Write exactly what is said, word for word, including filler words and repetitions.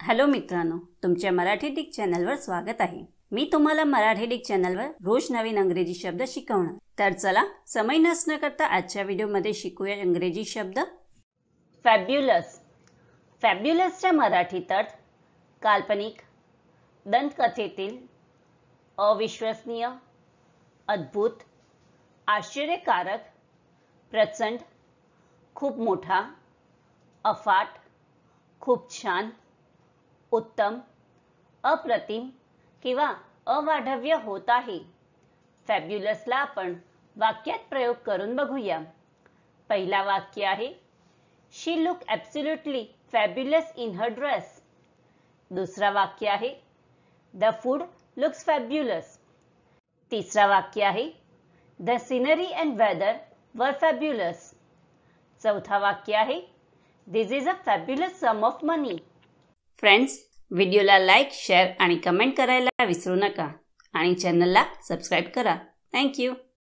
Hello मित्रांनो, तुमच्या Marathi Dick चॅनलवर स्वागत आहे। मी तुम्हाला मराठी डिक चॅनलवर रोज नवीन इंग्रजी शब्द शिकवणार। तर चला समय नष्ट न करता आजच्या व्हिडिओमध्ये शिकूया इंग्रजी शब्द। फॅब्युलस। फॅब्युलसच्या मराठीत अर्थ काल्पनिक, दंतकथेतील, अविश्वसनीय, अद्भुत, आश्चर्यकारक, प्रचंड, खूप मोठा, अफाट, खूप छान, उत्तम, अप्रतिम किंवा अवाढव्य होत आहे। फॅब्युलसला आपण वाक्यात प्रयोग करून बघूया। पहिला वाक्य आहे, she look absolutely fabulous in her dress. दुसरा वाक्य आहे, द फूड लुक्स फॅब्युलस। तिसरा वाक्य आहे, the scenery and weather were fabulous. चौथा वाक्य आहे, this is a fabulous sum of money. Friends, व्हिडिओला लाईक, शेअर आणि कमेंट करायला विसरू नका आणि चॅनलला सबस्क्राईब करा। Thank you.